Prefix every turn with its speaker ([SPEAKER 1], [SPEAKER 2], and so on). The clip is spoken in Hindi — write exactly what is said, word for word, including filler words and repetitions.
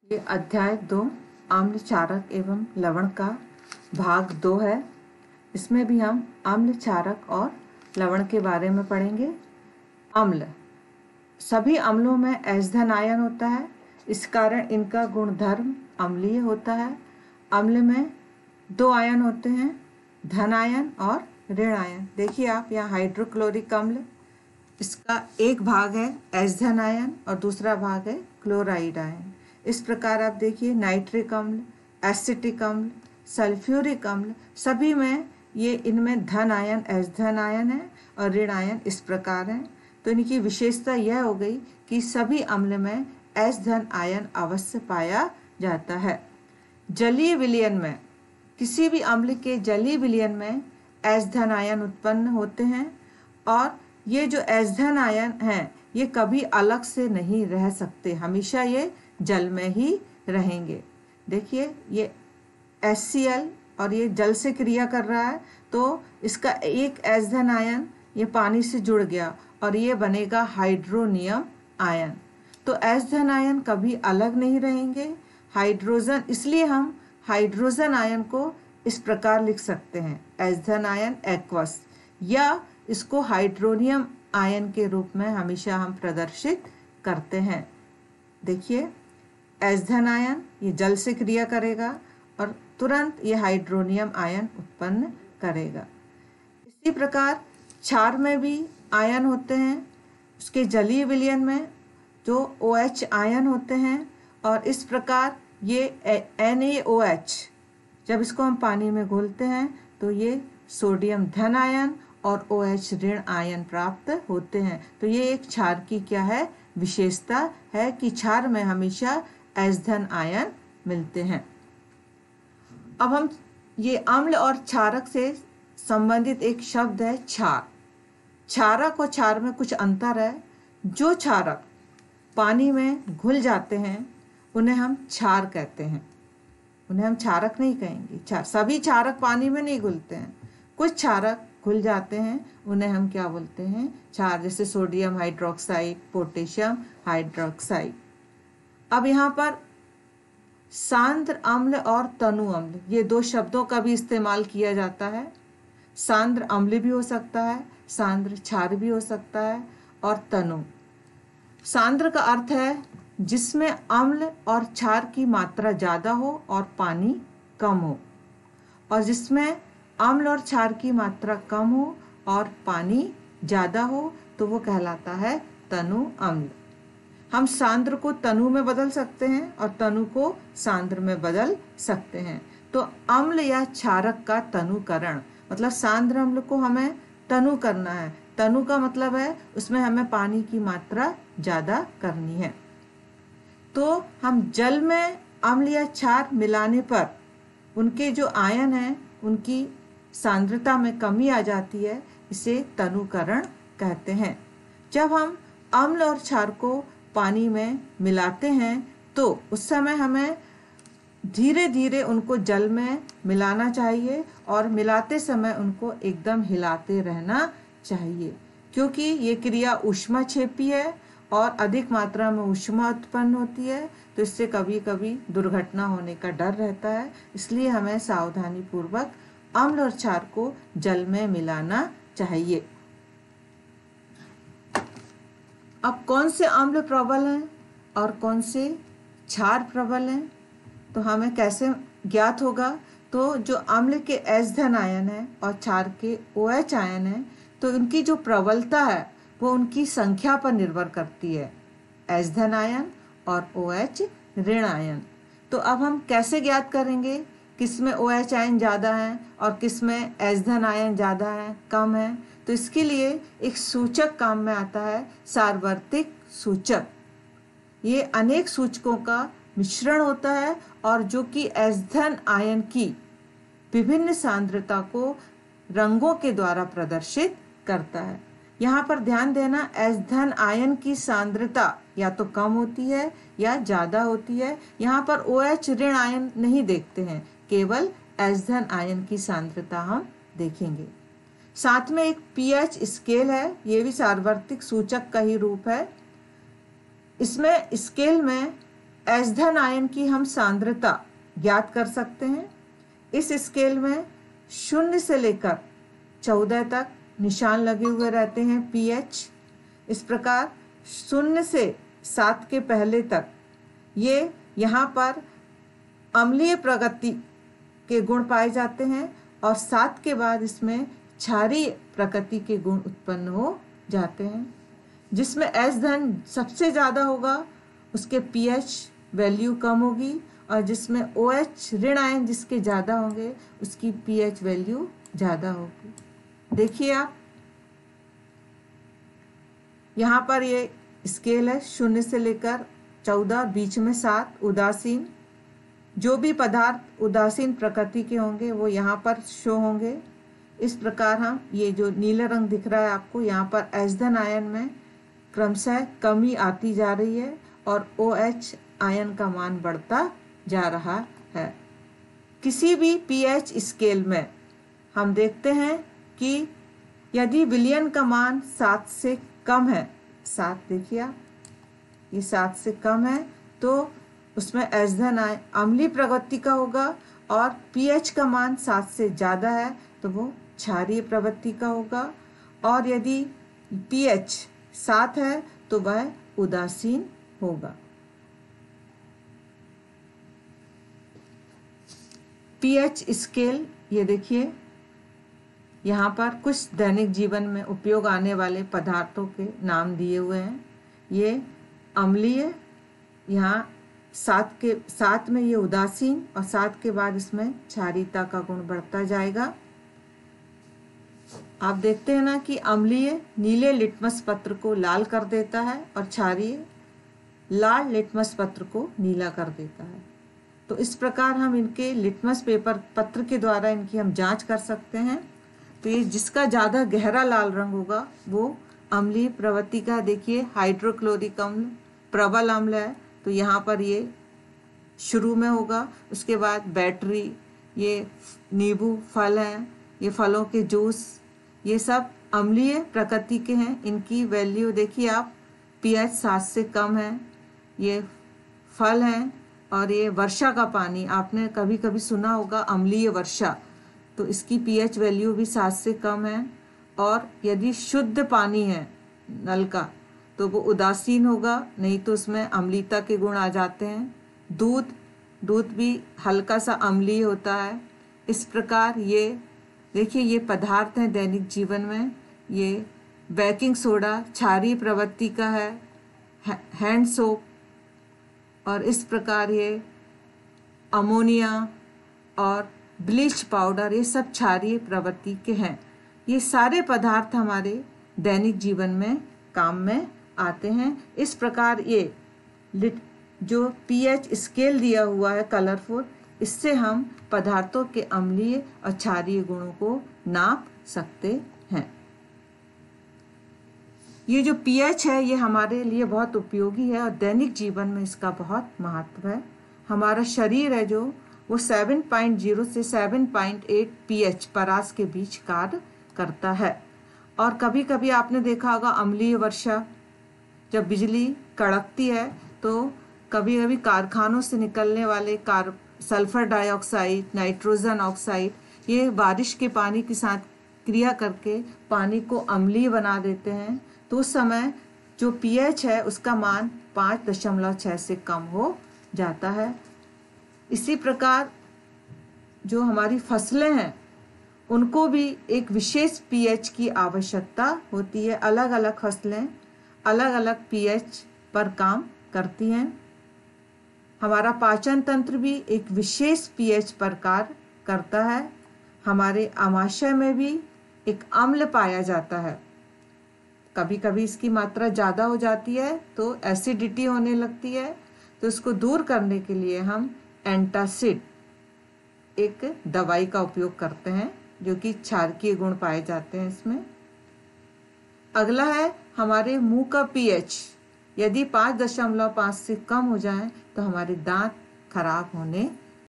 [SPEAKER 1] ये अध्याय दो आम्ल क्षारक एवं लवण का भाग दो है। इसमें भी हम आम्ल क्षारक और लवण के बारे में पढ़ेंगे। अम्ल, सभी अम्लों में एच धन आयन होता है, इस कारण इनका गुणधर्म अम्लीय होता है। अम्ल में दो आयन होते हैं, धन आयन और ऋण आयन। देखिए आप यहाँ हाइड्रोक्लोरिक अम्ल, इसका एक भाग है एच धन आयन और दूसरा भाग है क्लोराइड आयन। इस प्रकार आप देखिए नाइट्रिक अम्ल, एसिटिक अम्ल, सल्फ्यूरिक अम्ल, सभी में ये इनमें धन आयन एच धन आयन है और ऋण आयन इस प्रकार है। तो इनकी विशेषता यह हो गई कि सभी अम्ल में एच धन आयन अवश्य पाया जाता है। जलीय विलयन में किसी भी अम्ल के जलीय विलयन में एच धन आयन उत्पन्न होते हैं और ये जो एच धन आयन हैं ये कभी अलग से नहीं रह सकते, हमेशा ये जल में ही रहेंगे। देखिए ये एच सी एल और ये जल से क्रिया कर रहा है तो इसका एक एच धन आयन ये पानी से जुड़ गया और ये बनेगा हाइड्रोनियम आयन। तो एच धन आयन कभी अलग नहीं रहेंगे। हाइड्रोजन, इसलिए हम हाइड्रोजन आयन को इस प्रकार लिख सकते हैं एच धन आयन एक्वस, या इसको हाइड्रोनियम आयन के रूप में हमेशा हम प्रदर्शित करते हैं। देखिए एच धन आयन ये जल से क्रिया करेगा और तुरंत ये हाइड्रोनियम आयन उत्पन्न करेगा। इसी प्रकार क्षार में भी आयन होते हैं, उसके जलीय विलयन में जो ओ एच आयन होते हैं और इस प्रकार ये एन ए ओ एच, जब इसको हम पानी में घोलते हैं तो ये सोडियम धन आयन और ओ एच ऋण आयन प्राप्त होते हैं। तो ये एक क्षार की क्या है, विशेषता है कि क्षार में हमेशा एच धन आयन मिलते हैं। अब हम ये अम्ल और क्षारक से संबंधित एक शब्द है क्षार। क्षारक और क्षार में कुछ अंतर है। जो क्षारक पानी में घुल जाते हैं उन्हें हम क्षार कहते हैं, उन्हें हम क्षारक नहीं कहेंगे। क्षार, सभी क्षारक पानी में नहीं घुलते हैं, कुछ क्षारक घुल जाते हैं, उन्हें हम क्या बोलते हैं, क्षार। जैसे सोडियम हाइड्रोक्साइड, पोटेशियम हाइड्रोक्साइड। अब यहाँ पर सांद्र अम्ल और तनु अम्ल, ये दो शब्दों का भी इस्तेमाल किया जाता है। सांद्र अम्ल भी हो सकता है, सांद्र क्षार भी हो सकता है और तनु। सांद्र का अर्थ है जिसमें अम्ल और क्षार की मात्रा ज़्यादा हो और पानी कम हो, और जिसमें अम्ल और क्षार की मात्रा कम हो और पानी ज़्यादा हो तो वो कहलाता है तनु अम्ल। हम सांद्र को तनु में बदल सकते हैं और तनु को सांद्र में बदल सकते हैं। तो अम्ल या क्षारक का तनुकरण, मतलब सांद्र अम्ल को हमें तनु करना है। तनु का मतलब है उसमें हमें पानी की मात्रा ज़्यादा करनी है। तो हम जल में अम्ल या क्षार मिलाने पर उनके जो आयन हैं उनकी सांद्रता में कमी आ जाती है, इसे तनुकरण कहते हैं। जब हम अम्ल और क्षार को पानी में मिलाते हैं तो उस समय हमें धीरे धीरे उनको जल में मिलाना चाहिए और मिलाते समय उनको एकदम हिलाते रहना चाहिए, क्योंकि ये क्रिया ऊष्माक्षेपी है और अधिक मात्रा में ऊष्मा उत्पन्न होती है, तो इससे कभी कभी दुर्घटना होने का डर रहता है। इसलिए हमें सावधानी पूर्वक अम्ल और क्षार को जल में मिलाना चाहिए। अब कौन से अम्ल प्रबल हैं और कौन से क्षार प्रबल हैं, तो हमें कैसे ज्ञात होगा। तो जो अम्ल के एच धन आयन है और क्षार के ओ एच आयन है, तो उनकी जो प्रबलता है वो उनकी संख्या पर निर्भर करती है, एच धन आयन और ओ एच ऋण आयन। तो अब हम कैसे ज्ञात करेंगे किसमें ओ एच आयन ज़्यादा है और किसमें एच धन आयन ज़्यादा है, कम है। तो इसके लिए एक सूचक काम में आता है, सार्वत्रिक सूचक। ये अनेक सूचकों का मिश्रण होता है और जो कि एच धन आयन की विभिन्न सांद्रता को रंगों के द्वारा प्रदर्शित करता है। यहाँ पर ध्यान देना, एच धन आयन की सांद्रता या तो कम होती है या ज़्यादा होती है। यहाँ पर ओ एच ऋण आयन नहीं देखते हैं, केवल एच धन आयन की सांद्रता हम देखेंगे। साथ में एक पीएच स्केल है, ये भी सार्वत्रिक सूचक का ही रूप है। इसमें स्केल में एस धन आयन की हम सांद्रता ज्ञात कर सकते हैं। इस स्केल में शून्य से लेकर चौदह तक निशान लगे हुए रहते हैं पीएच। इस प्रकार शून्य से सात के पहले तक ये यहाँ पर अम्लीय प्रकृति के गुण पाए जाते हैं और सात के बाद इसमें क्षारीय प्रकृति के गुण उत्पन्न हो जाते हैं। जिसमें एस धन सबसे ज़्यादा होगा उसके पीएच वैल्यू कम होगी और जिसमें ओएच ऋण आयन जिसके ज़्यादा होंगे उसकी पीएच वैल्यू ज़्यादा होगी। देखिए आप यहाँ पर ये स्केल है शून्य से लेकर चौदह, बीच में सात उदासीन। जो भी पदार्थ उदासीन प्रकृति के होंगे वो यहाँ पर शो होंगे। इस प्रकार हम ये जो नीला रंग दिख रहा है आपको, यहाँ पर एस धन आयन में क्रमशः कमी आती जा रही है और OH आयन का मान बढ़ता जा रहा है। किसी भी पीएच स्केल में हम देखते हैं कि यदि विलयन का मान सात से कम है, सात देखिए आप, ये सात से कम है तो उसमें एस धन आयन अम्लीय प्रवृत्ति का होगा और पीएच का मान सात से ज़्यादा है तो वो क्षारीय प्रवृत्ति का होगा और यदि पीएच सात है तो वह उदासीन होगा। पीएच स्केल ये देखिए, यहाँ पर कुछ दैनिक जीवन में उपयोग आने वाले पदार्थों के नाम दिए हुए हैं। ये अम्लीय, यहाँ सात के सात में ये उदासीन और सात के बाद इसमें क्षारीयता का गुण बढ़ता जाएगा। आप देखते हैं ना कि अम्लीय नीले लिटमस पत्र को लाल कर देता है और क्षारीय लाल लिटमस पत्र को नीला कर देता है। तो इस प्रकार हम इनके लिटमस पेपर पत्र के द्वारा इनकी हम जांच कर सकते हैं। तो ये जिसका ज़्यादा गहरा लाल रंग होगा वो अम्लीय प्रवृत्ति का, देखिए हाइड्रोक्लोरिक अम्ल प्रबल अम्ल है तो यहाँ पर ये शुरू में होगा। उसके बाद बैटरी, ये नींबू फल हैं, ये फलों के जूस, ये सब अम्लीय प्रकृति के हैं। इनकी वैल्यू देखिए आप, पीएच सात से कम है। ये फल हैं और ये वर्षा का पानी, आपने कभी कभी सुना होगा अम्लीय वर्षा, तो इसकी पीएच वैल्यू भी सात से कम है। और यदि शुद्ध पानी है नल का तो वो उदासीन होगा, नहीं तो उसमें अम्लीयता के गुण आ जाते हैं। दूध दूध भी हल्का सा अम्लीय होता है। इस प्रकार ये देखिए, ये पदार्थ हैं दैनिक जीवन में। ये बेकिंग सोडा क्षारीय प्रवृत्ति का है, हैंड सोप, और इस प्रकार ये अमोनिया और ब्लीच पाउडर, ये सब क्षारीय प्रवृत्ति के हैं। ये सारे पदार्थ हमारे दैनिक जीवन में काम में आते हैं। इस प्रकार ये लिट जो पीएच स्केल दिया हुआ है कलरफुल, इससे हम पदार्थों के अम्लीय और क्षारीय गुणों को नाप सकते हैं। ये जो पीएच है ये हमारे लिए बहुत उपयोगी है और दैनिक जीवन में इसका बहुत महत्व है। हमारा शरीर है जो वो सात पॉइंट ज़ीरो से सात पॉइंट आठ पीएच परास के बीच कार्य करता है। और कभी कभी आपने देखा होगा अम्लीय वर्षा, जब बिजली कड़कती है तो कभी कभी कारखानों से निकलने वाले कार सल्फर डाइऑक्साइड, नाइट्रोजन ऑक्साइड, ये बारिश के पानी के साथ क्रिया करके पानी को अम्लीय बना देते हैं। तो उस समय जो पीएच है उसका मान पाँच दशमलव छः से कम हो जाता है। इसी प्रकार जो हमारी फसलें हैं उनको भी एक विशेष पीएच की आवश्यकता होती है। अलग अलग फसलें अलग अलग पीएच पर काम करती हैं। हमारा पाचन तंत्र भी एक विशेष पीएच पर कार्य करता है। हमारे आमाशय में भी एक अम्ल पाया जाता है। कभी कभी इसकी मात्रा ज़्यादा हो जाती है तो एसिडिटी होने लगती है, तो इसको दूर करने के लिए हम एंटासिड एक दवाई का उपयोग करते हैं जो कि क्षारकीय गुण पाए जाते हैं इसमें। अगला है हमारे मुंह का पीएच, यदि पाँच दशमलव पाँच से कम हो जाए तो हमारे दांत खराब होने